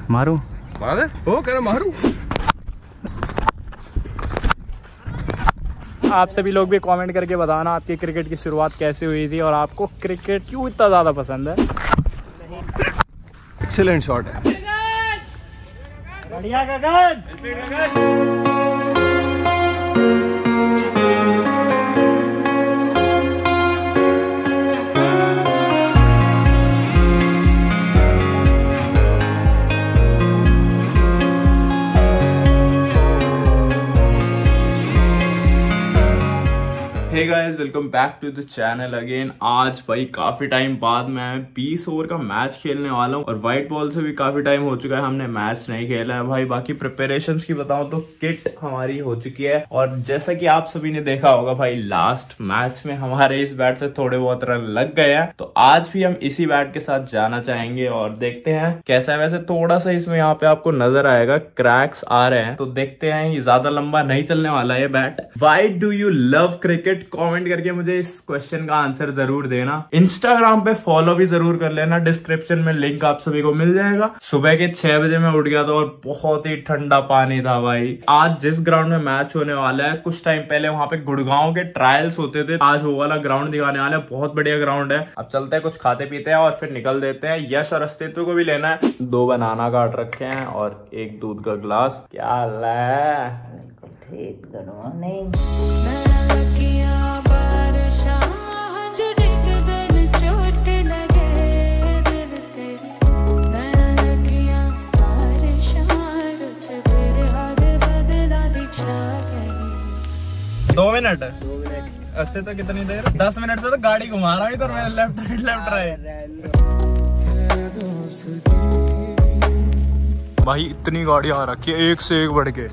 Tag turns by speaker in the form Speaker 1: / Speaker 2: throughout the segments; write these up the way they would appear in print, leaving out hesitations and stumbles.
Speaker 1: मारू
Speaker 2: ओ कह रहा मारू।
Speaker 1: आप सभी लोग भी कमेंट करके बताना आपकी क्रिकेट की शुरुआत कैसे हुई थी और आपको क्रिकेट क्यों इतना ज़्यादा पसंद है।
Speaker 2: एक्सीलेंट शॉट है।
Speaker 1: बढ़िया Gagan.
Speaker 3: Hey guys, welcome back to the channel again. आज भाई काफी टाइम बाद मैं 20 ओवर का मैच खेलने वाला हूँ और व्हाइट बॉल से भी काफी टाइम हो चुका है, हमने मैच नहीं खेला है भाई। बाकी प्रिपरेशंस की बताऊं तो किट हमारी हो चुकी है और जैसा कि आप सभी ने देखा होगा भाई, लास्ट मैच में हमारे इस बैट से थोड़े बहुत रन लग गए हैं, तो आज भी हम इसी बैट के साथ जाना चाहेंगे और देखते हैं कैसा है। वैसे थोड़ा सा इसमें यहाँ पे आपको नजर आएगा क्रैक्स आ रहे हैं, तो देखते हैं। ये ज्यादा लंबा नहीं चलने वाला है bat. Why do you love cricket? Comment करके मुझे इस क्वेश्चन का आंसर जरूर देना। इंस्टाग्राम पे फॉलो भी जरूर कर लेना, डिस्क्रिप्शन में लिंक आप सभी को मिल जाएगा। सुबह के 6 बजे मैं उठ गया था और बहुत ही ठंडा पानी था भाई। आज जिस ग्राउंड में मैच होने वाला है, कुछ टाइम पहले वहां पे गुड़गांव के ट्रायल्स होते थे, आज वो वाला ग्राउंड दिखाने वाला है। बहुत बढ़िया ग्राउंड है। अब चलते हैं, कुछ खाते पीते हैं और फिर निकल देते हैं। यश और अस्तित्व को भी लेना है। 2 बनाना काट रखे हैं और 1 दूध का गिलास। क्या है
Speaker 1: दो मिनट अस्तित्व कितनी देर? 10 मिनट से तो गाड़ी घुमा रहा है इधर मैं, लेफ्ट राइट। भाई इतनी गाड़ी आ रखी है, एक से एक बढ़ के।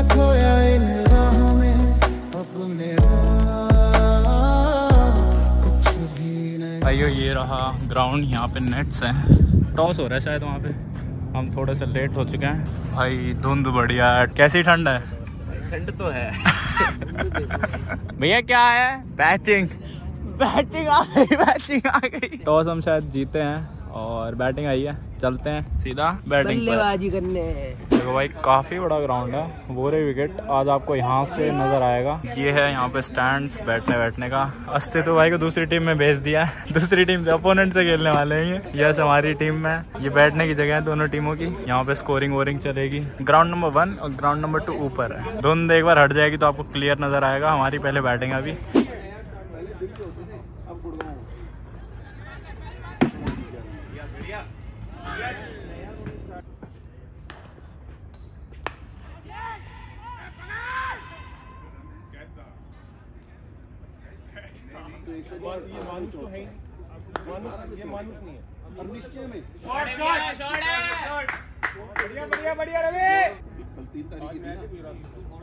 Speaker 1: भाइयों ये रहा ग्राउंड, यहाँ पे नेट्स हैं। टॉस हो रहा है शायद वहाँ पे, हम थोड़े से लेट हो चुके हैं। भाई धुंध बढ़िया है। कैसी ठंड है?
Speaker 2: ठंड तो है।
Speaker 1: भैया क्या है? बैटिंग आ गई। टॉस हम शायद जीते हैं और बैटिंग आई है। चलते हैं सीधा बैटिंग बल्लेबाजी करने। देखो भाई काफी बड़ा ग्राउंड है। वो रे विकेट आज आपको यहाँ से नजर आएगा। ये है यहाँ पे स्टैंड्स बैठने का। अस्तित्व भाई को दूसरी टीम में भेज दिया है। दूसरी टीम से अपोनेंट से खेलने वाले हैं ये। यश हमारी टीम में। ये बैठने की जगह है दोनों टीमों की। यहाँ पे स्कोरिंग वोरिंग चलेगी। ग्राउंड नंबर 1 और ग्राउंड नंबर 2 ऊपर है। धुंध एक बार हट जाएगी तो आपको क्लियर नजर आएगा। हमारी पहले बैटिंग अभी।
Speaker 2: ये मानुष तो है, ये मानुष नहीं है। और निश्चय में शॉट बढ़िया रवि। कल 3 तारीख की थी ना।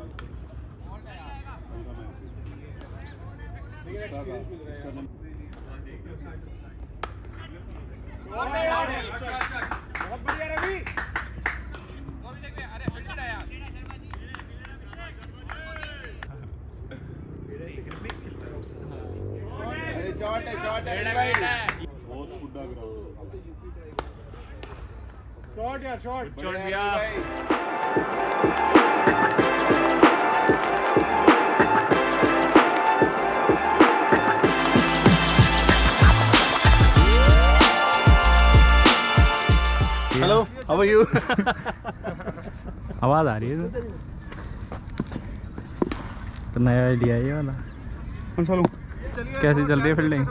Speaker 2: इसका बहुत बढ़िया रवि। शॉट है भाई। बहुत बुड्ढा ग्राउंड। शॉट यार, शॉट दिया। Hello, how are you?
Speaker 1: आवाज आ रही है तो नया आइडिया है ये वाला।
Speaker 2: कौन सा लूं?
Speaker 1: कैसी चल रही है फील्डिंग?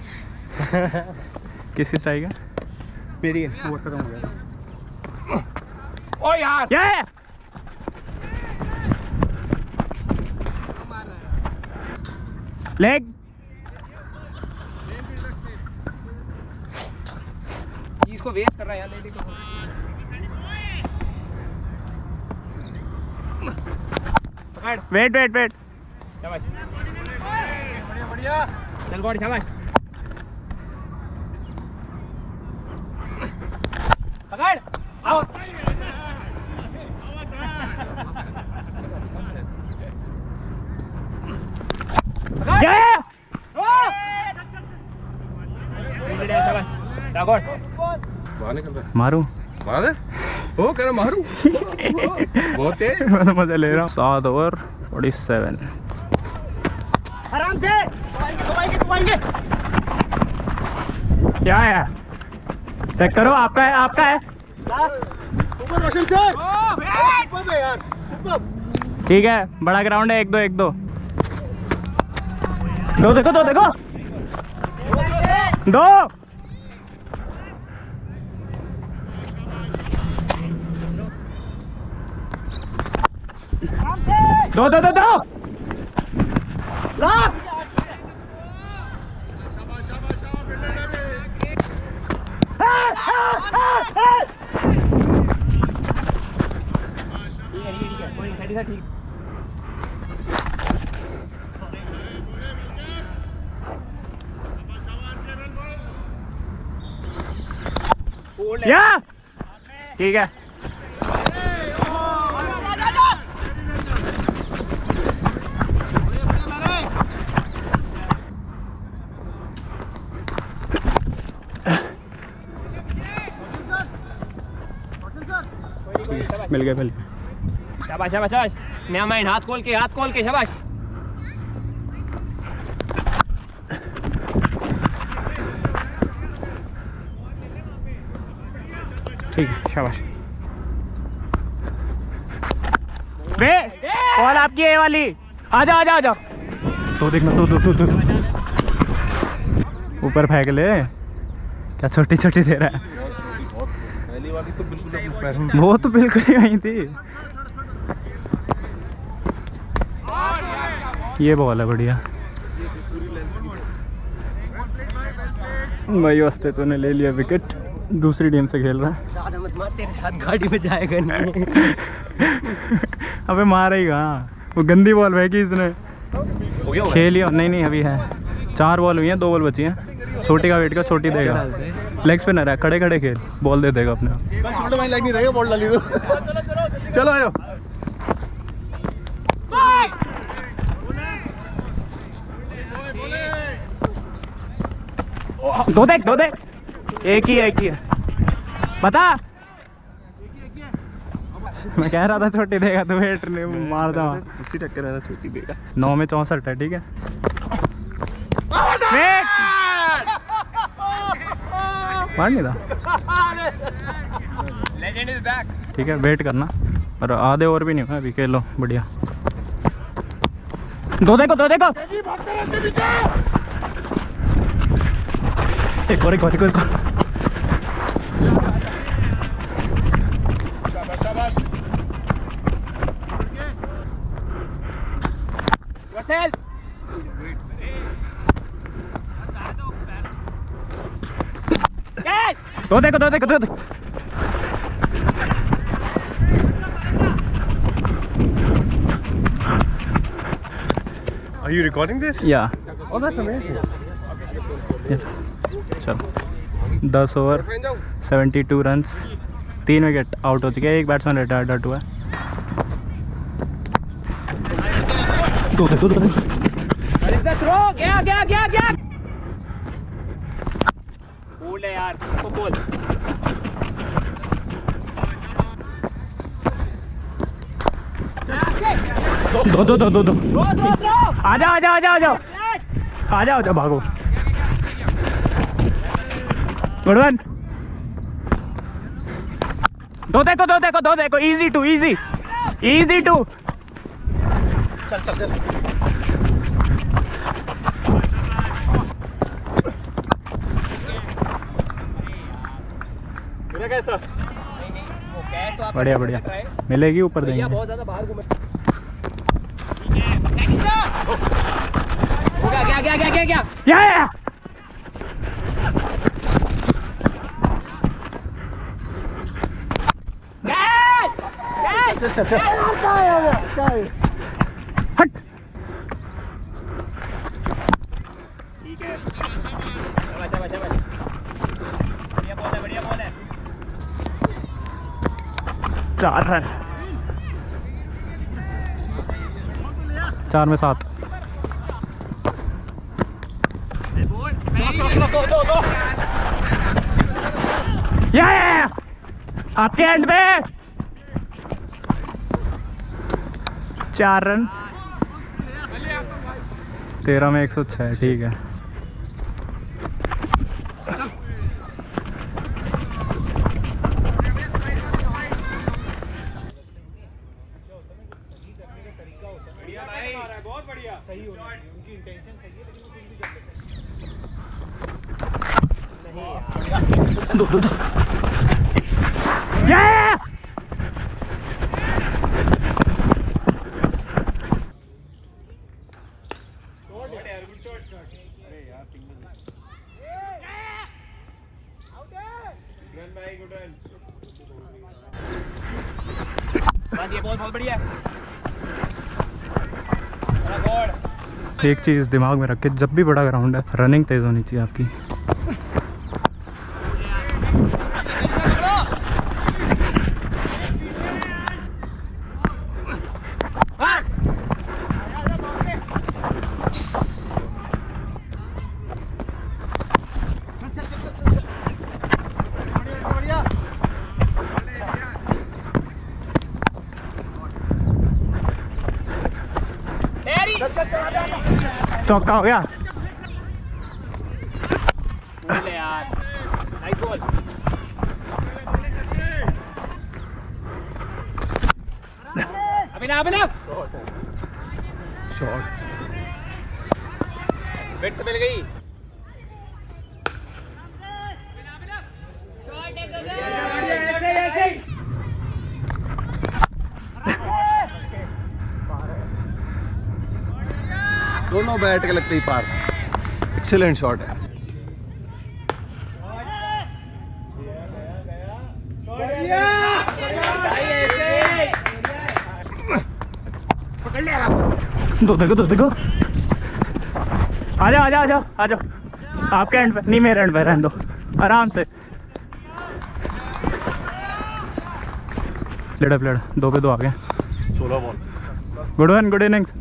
Speaker 1: किसकी स्ट्राइक है?
Speaker 2: मेरी है। वो खत्म हो गया।
Speaker 1: ओ यार लेग। इसको वेस्ट कर रहा है यार। लेडी को वेट शाबाश, बढ़िया चल गॉड, शाबाश पकड़ आओ। मारू
Speaker 2: ओ कर मारू बहुत तेज।
Speaker 1: मैं तो मजा ले रहा हूँ। 7 ओवर 47।
Speaker 4: आराम से दबाएंगे।
Speaker 1: क्या है चेक करो, आपका है आपका है।
Speaker 2: सुपर रोशन से सुपर है यार, सुपर।
Speaker 1: ठीक है, बड़ा ग्राउंड है। 1-2 1-2 दो देखो 2 या ठीक है। मिल गया
Speaker 4: शाबाश शाबाश शाबाश। नया माइंड, हाथ खोल के शाबाश।
Speaker 1: ठीक है शाबाश। बॉल आपकी है वाली। आ जाओ। तो देखना तो ऊपर फेंक ले। क्या छोटी दे रहा है।
Speaker 2: पहली वाली तो बिल्कुल अपने पैर में।
Speaker 1: वो तो बिल्कुल ही वहीं थी। ये बॉल है बढ़िया भाई। वास्ते तूने ले लिया विकेट। दूसरी टीम से खेल रहा है।
Speaker 4: ज्यादा मत मार, तेरे साथ गाड़ी में जाएगा नहीं।
Speaker 1: अबे मारेगा। वो गंदी बॉल फेंकी इसने। खेल लिया नहीं अभी है। 4 बॉल हुई हैं, 2 बॉल बची हैं। छोटी का वेट का, छोटी देगा। लेग स्पिनर है, खड़े खेल, बॉल दे देगा अपने।
Speaker 2: शोल्डर वाइन लाइक नहीं रहेगा, बॉल डाली तो। चलो आ जाओ।
Speaker 1: दो देख एक ही है बता। मैं कह रहा था छोटी देगा तो वेट नहीं मार दो।
Speaker 2: उसी टक्कर है, छोटी देगा।
Speaker 1: 9 में 64 है। ठीक है मार नहीं था। ठीक है वेट करना। और आधे ओवर भी नहीं हुआ अभी। खेलो बढ़िया। दो देखो एक और दो देखो।
Speaker 2: Are you recording this?
Speaker 1: या
Speaker 2: Oh, that's amazing.
Speaker 1: चलो 10 ओवर 72 रन्स, 3 विकेट आउट हो चुके हैं। एक बैट्समैन रिटायर्ड हुआ है। दो
Speaker 4: गया। बोल यार, तो बोल।
Speaker 1: दो आ जाओ भागो। Good one. दो देखो। Easy two.
Speaker 2: चल। मेरा कैसा?
Speaker 1: बढ़िया मिलेगी, ऊपर देंगे।
Speaker 4: बहुत ज्यादा बाहर घूमे। क्या
Speaker 2: चल।
Speaker 1: हट।
Speaker 4: ठीक है। बढ़िया बॉल है।
Speaker 1: 4 रन। 4 में 7।
Speaker 4: दो।
Speaker 1: या आपके एंड पे 4 रन 13 में 106। ठीक है।
Speaker 2: बहुत बढ़िया, सही होना चाहिए, उनकी इंटेंशन सही है लेकिन वो कुछ भी कर लेते हैं। अरे यार सिंगल रन भाई, गुड रन।
Speaker 4: बस ये बहुत बढ़िया।
Speaker 1: एक चीज़ दिमाग में रख के, जब भी बड़ा ग्राउंड है रनिंग तेज़ होनी चाहिए आपकी। चौका हो गया।
Speaker 4: यार nice ball. Abhinav
Speaker 1: shot
Speaker 4: bat तो मिल गई।
Speaker 2: दोनों बैट के लगते ही पार। एक्सीलेंट शॉट है।
Speaker 1: दो देखो। आ जाओ। आपके एंड पे नहीं, मेरे एंड पे रहने दो आराम से। लेड़ा 2 पे 2 आ गए।
Speaker 2: 16 बॉल।
Speaker 1: Good innings.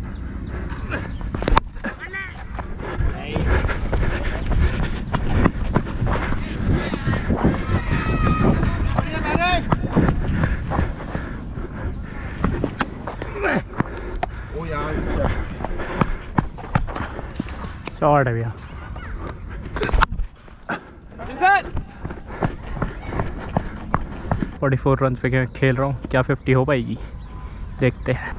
Speaker 1: शॉट है भैया। 44 रन पे खेल रहा हूँ, क्या 50 हो पाएगी देखते हैं।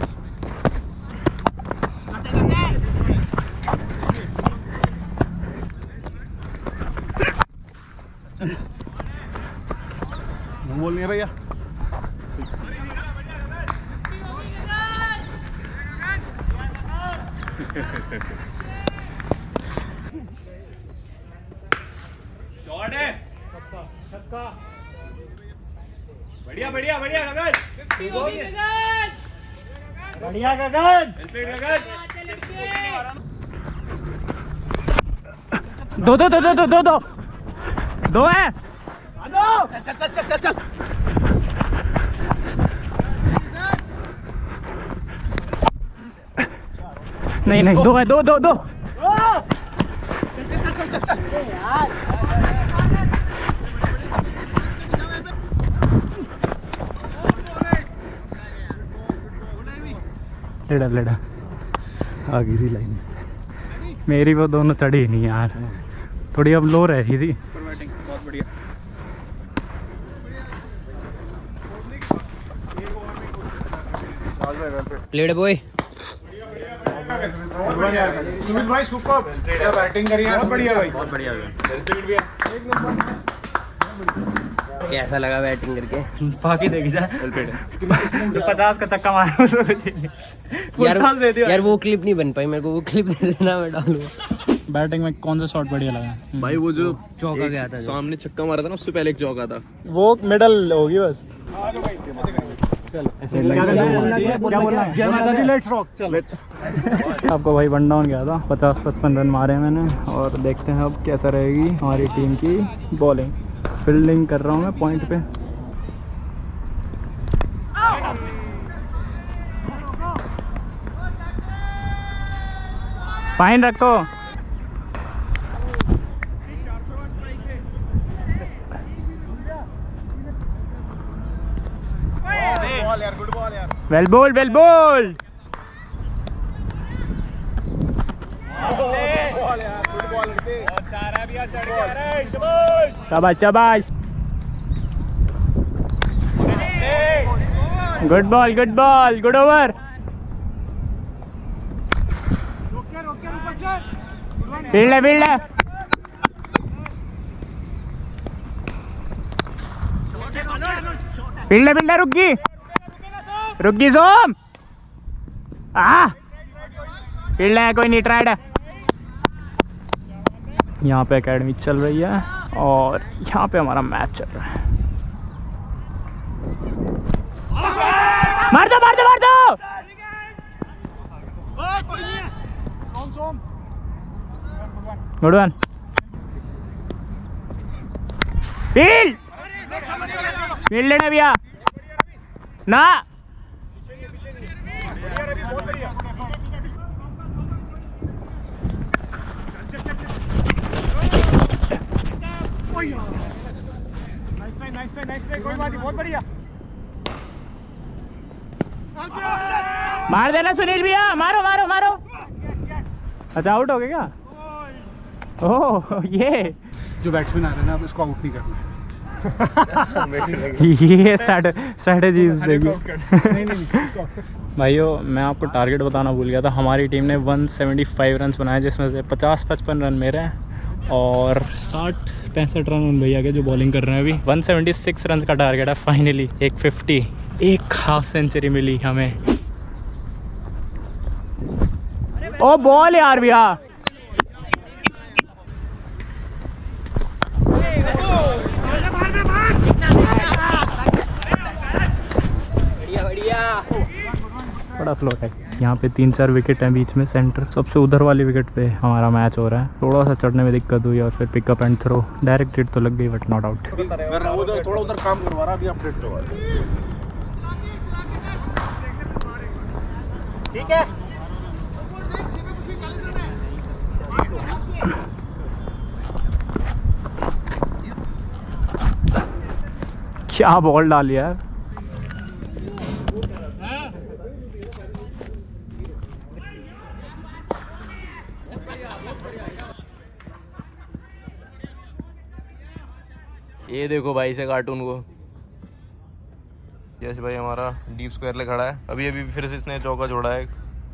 Speaker 2: बोल नहीं है भैया।
Speaker 3: शॉट है।
Speaker 2: छक्का।
Speaker 3: बढ़िया गगन।
Speaker 2: बढ़िया गगन।
Speaker 1: दो है।
Speaker 2: चल।
Speaker 1: नहीं दो है, दो। लेड़ा
Speaker 2: आ गई थी लाइन।
Speaker 1: मेरी वो दोनों चढ़ी नहीं यार, थोड़ी अब लो रह रही थी।
Speaker 3: बहुत बढ़िया।
Speaker 4: Played boy.
Speaker 2: सुमित भाई सुपर, क्या बैटिंग करी है। बहुत बढ़िया भाई।
Speaker 4: कैसा लगा बैटिंग करके?
Speaker 1: बाकी देखी जाए जो 50 का चक्का मारा
Speaker 4: यार वो क्लिप नहीं बन पाई, मेरे को वो क्लिप दे देना, मैं डालूंगा।
Speaker 1: बैटिंग में कौन सा शॉट बढ़िया लगा?
Speaker 3: भाई वो जो
Speaker 4: चौका गया था,
Speaker 3: सामने छक्का मारा था ना, उससे पहले एक चौका था,
Speaker 1: वो मिडल होगी बस। आपको भाई वन डाउन गया था, 50-55 रन मारे मैंने। और देखते हैं अब कैसा रहेगी हमारी टीम की बॉलिंग। फील्डिंग कर रहा हूँ मैं पॉइंट पे। फाइन रखो।
Speaker 2: बॉल यार, गुड बॉल यार।
Speaker 1: Well bowled, well bowled.
Speaker 2: Ball यार, गुड बॉल लड़के।
Speaker 4: बहुत सारा भी चढ़ गया रे शाबाश।
Speaker 1: शाबाश शाबाश। Good ball, good ball, good over. Field है, फील्ड है। फील्ड है, फील्ड है। रुक गई सोम। फील्ड है, कोई नहीं, ट्राइड है। यहाँ पे एकेडमी चल रही है और यहाँ पे हमारा मैच चल रहा है। मार दो, मार दो, मार दो। Good one. फील्ड, फील्ड है भैया ना।
Speaker 2: बहुत बढ़िया।
Speaker 1: मार देना सुनील भैया, मारो मारो मारो। अच्छा आउट हो गया क्या? ओह ये
Speaker 2: जो बैट्समैन आ रहे हैं ना, अब इसको आउट नहीं करना।
Speaker 1: ये स्ट्रैटेजीज देखिए भाइयों। मैं आपको टारगेट बताना भूल गया था। हमारी टीम ने 175 रन बनाए, जिसमें से 50-55 रन मेरे हैं और 60-65 रन उन भैया के जो बॉलिंग कर रहे हैं अभी। 176 रन का टारगेट है। फाइनली एक 50, एक हाफ सेंचुरी मिली हमें। ओ बॉल यार भैया। बड़ा स्लो है। यहाँ पे 3-4 विकेट हैं बीच में, सेंटर सबसे उधर वाली विकेट पे हमारा मैच हो रहा है। थोड़ा सा चढ़ने में दिक्कत हुई और फिर pickup and throw. Direct hit तो लग गई बट नॉट आउट।
Speaker 2: थोड़ा उधर काम करवा रहा, अभी अपडेट करवा रहा। ठीक है।
Speaker 1: क्या बॉल डाली यार।
Speaker 3: ये देखो भाई से कार्टून को। यस भाई हमारा डीप स्क्वायर ले खड़ा है। अभी अभी फिर से इसने चौका छोड़ा है।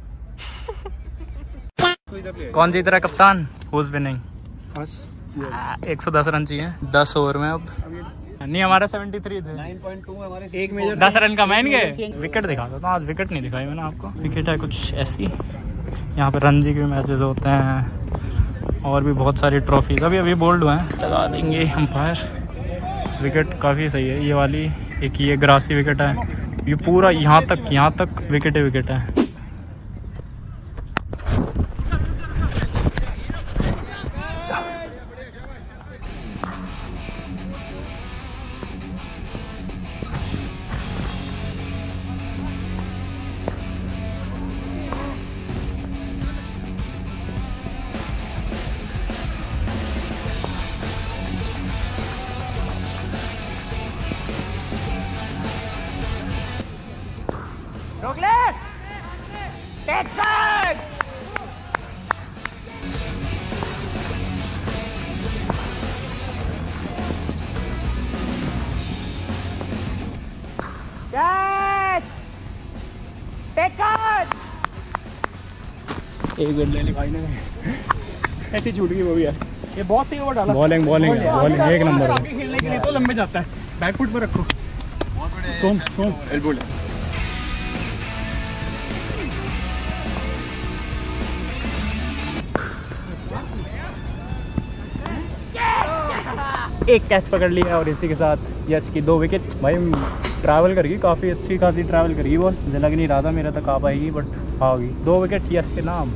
Speaker 1: कौन जीत रहा है कप्तान? Whose winning? 110 रन चाहिए 10 ओवर में। अब नहीं, हमारा 73 थे।
Speaker 2: 9.2 हमारे एक मेजर
Speaker 1: 10 रन का मैन गए। विकेट दिखा देता हूँ, आज विकेट नहीं दिखाई मैंने आपको। विकेट है कुछ ऐसी। यहाँ पे रणजी के मैचेस होते हैं और भी बहुत सारी ट्रॉफीज। अभी अभी बोल्ड हुए हैं, लगा देंगे अंपायर। विकेट काफ़ी सही है ये वाली। एक ये ग्रासी विकेट है, ये पूरा यहाँ तक विकेट है। एक गन ले ली भाई ने, ऐसी छूट गई वो भी यार।
Speaker 2: ये बहुत सही ओवर डाला।
Speaker 1: बॉलिंग एक नंबर।
Speaker 2: आगे खेलने के लिए तो लंबे जाता है, बैक फुट पर रखो। सोम एल्बो ले।
Speaker 1: एक कैच पकड़ लिया और इसी के साथ यश की 2 विकेट। भाई ट्रैवल करेगी, काफ़ी अच्छी खासी ट्रैवल करेगी बॉल। मुझे लग नहीं रहा था मेरे तक आ पाएगी बट आ गई। 2 विकेट यश के नाम।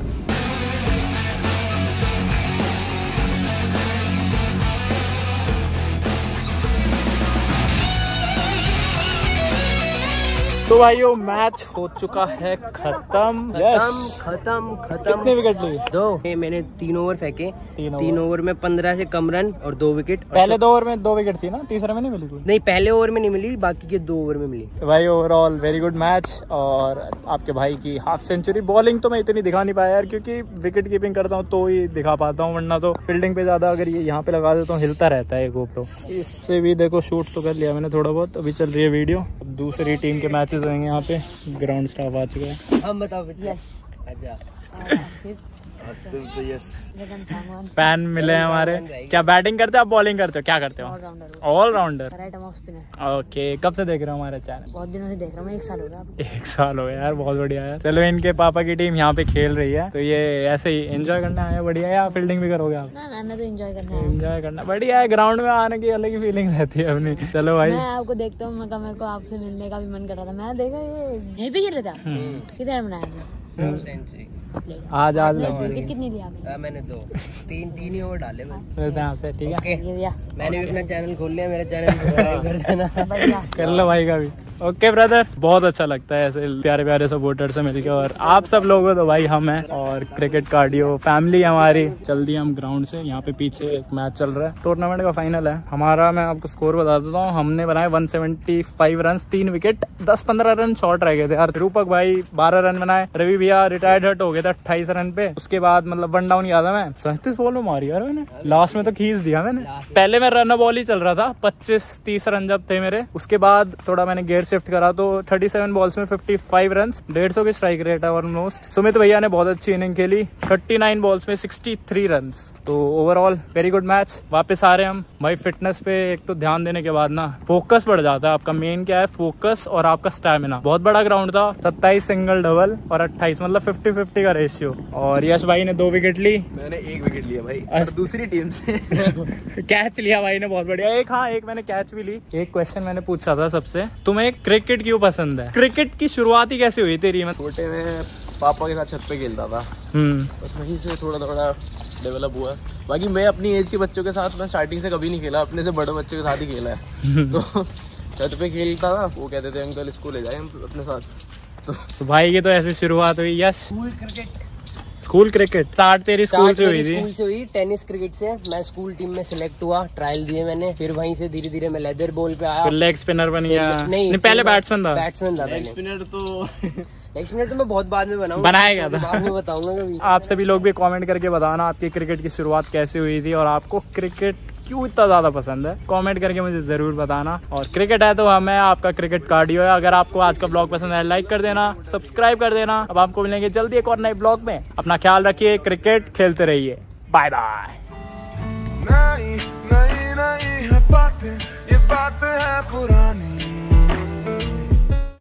Speaker 1: तो भाइयों मैच हो चुका है खत्म।
Speaker 4: खत्म।
Speaker 1: कितने विकेट लिए?
Speaker 4: 2। मैंने 3 ओवर फेंके। 3 ओवर में 15 से कम रन और 2 विकेट।
Speaker 1: पहले 2 ओवर में 2 विकेट थी ना, तीसरे में नहीं मिली कोई?
Speaker 4: नहीं, पहले ओवर में नहीं मिली, बाकी के 2 ओवर में मिली।
Speaker 1: तो भाई ओवरऑल वेरी गुड मैच। और आपके भाई की हाफ सेंचुरी। बॉलिंग तो मैं इतनी दिखा नहीं पाया यार, क्योंकि विकेट कीपिंग करता हूँ तो ही दिखा पाता हूँ, वरना तो फील्डिंग पे ज्यादा अगर ये यहाँ पे लगा देता हूँ हिलता रहता है गोप्रो। इससे भी देखो शूट तो कर लिया मैंने थोड़ा बहुत। अभी चल रही है वीडियो। अब दूसरी टीम के मैचेस होंगे यहाँ पे। ग्राउंड स्टाफ आ चुका है।
Speaker 4: हम बताओ। अच्छा
Speaker 1: फैन मिले हैं हमारे। क्या बैटिंग करते हो आप, बॉलिंग करते हो, क्या करते हो? ऑलराउंडर। ओके, कब से देख रहे हो हमारा चैनल?
Speaker 5: बहुत दिनों से देख रहा हूँ, 1 साल हो गया।
Speaker 1: 1 साल हो गया यार, बहुत बढ़िया है। चलो इनके पापा की टीम यहाँ पे खेल रही है, तो ये ऐसे ही एंजॉय करना है। बढ़िया है। आप फील्डिंग भी करोगे आप?
Speaker 5: मैं तो एंजॉय करना है।
Speaker 1: एंजॉय करना बढ़िया है। ग्राउंड में आने की अलग ही फीलिंग रहती है अपनी। चलो भाई,
Speaker 5: मैं आपको देखता हूँ, मेरे को आपसे मिलने का भी मन कर रहा था। मैंने देखा ये यहीं पे खेल रहा था। कितने रन बनाया?
Speaker 4: सेंचुरी।
Speaker 1: आज
Speaker 5: विकेट कितनी दी आपने?
Speaker 4: मैंने 2 3 ही ओवर डाले बस।
Speaker 1: मिलते हैं आपसे, ठीक है?
Speaker 5: ये भैया
Speaker 4: मैंने भी अपना चैनल खोल लिया, मेरा चैनल कर देना।
Speaker 1: कर लो भाई का भी। ओके ब्रदर, बहुत अच्छा लगता है ऐसे प्यारे प्यारे सपोर्टर से मिलके। और आप सब लोग हो तो भाई हम हैं, और क्रिकेट कार्डियो फैमिली हमारी। चल दी हम ग्राउंड से। यहाँ पे पीछे एक मैच चल रहा है, टूर्नामेंट का फाइनल है हमारा। मैं आपको स्कोर बता देता हूँ। हमने बनाए 175 रन, 3 विकेट, 10-15 रन शॉर्ट रह गए थे यार। रूपक भाई 12 रन बनाए। रवि भैया रिटायर्ड हट हो गए थे 28 रन पे। उसके बाद मतलब 1 डाउन किया था मैं। 37 बॉल में मारी यार मैंने। लास्ट में तो खींच दिया मैंने। पहले मैं रन बॉल ही चल रहा था, 25-30 रन जब थे मेरे। उसके बाद थोड़ा मैंने गेयर शिफ्ट करा तो 37 बॉल्स में 55 रन, 150 की स्ट्राइक रेट है ऑलमोस्ट। सुमित भैया ने बहुत अच्छी इनिंग खेली, 39 बॉल्स में 63 रन। तो ओवरऑल वेरी गुड मैच। वापस आ रहे हैं हम भाई। फिटनेस पे एक तो ध्यान देने के बाद ना फोकस बढ़ जाता है आपका। मेन क्या है, फोकस और आपका स्टैमिना। बहुत बड़ा ग्राउंड था, 27 सिंगल डबल और 28, मतलब 50-50 का रेशियो। और यश भाई ने 2 विकेट ली।
Speaker 2: मैंने 1 विकेट लिया भाई, और दूसरी टीम से
Speaker 1: कैच लिया भाई ने, बहुत बढ़िया। एक मैंने कैच भी ली। एक क्वेश्चन मैंने पूछा था सबसे, तुम्हें क्रिकेट क्यों पसंद है? क्रिकेट की शुरुआत ही कैसे हुई तेरी?
Speaker 2: छोटे में पापा के साथ छत पे खेलता था, बस वहीं से थोड़ा डेवलप हुआ। बाकी मैं अपनी एज के बच्चों के साथ मैं स्टार्टिंग से कभी नहीं खेला, अपने से बड़े बच्चों के साथ ही खेला है। तो छत पे खेलता था, वो कहते थे अंकल इसको ले जाए अपने साथ।
Speaker 1: तो भाई की तो ऐसी शुरुआत हुई। यस, स्कूल क्रिकेट स्टार्ट तेरी स्कूल से हुई थी?
Speaker 4: स्कूल से हुई, टेनिस क्रिकेट से। मैं स्कूल टीम में सिलेक्ट हुआ, ट्रायल दिए मैंने। फिर वहीं से धीरे धीरे मैं लेदर बॉल पे आया।
Speaker 1: लेग स्पिनर बन गया? नहीं, पहले बैट्समैन था।
Speaker 2: लेग स्पिनर
Speaker 4: तो मैं बहुत बाद में
Speaker 1: बनाया था,
Speaker 4: बाद में बताऊंगा कभी।
Speaker 1: आप सभी लोग भी कमेंट करके बताना आपकी क्रिकेट की शुरुआत कैसे हुई थी, और आपको क्रिकेट क्यों इतना ज्यादा पसंद है। कमेंट करके मुझे जरूर बताना। और क्रिकेट है तो हमें आपका क्रिकेट कार्डियो है। अगर आपको आज का ब्लॉग पसंद है, लाइक कर देना, सब्सक्राइब कर देना। अब आपको मिलेंगे जल्दी एक और नए ब्लॉग में। अपना ख्याल रखिए, क्रिकेट खेलते रहिए। Bye bye.
Speaker 6: नहीं है बातें, ये बातें हैं पुरानी।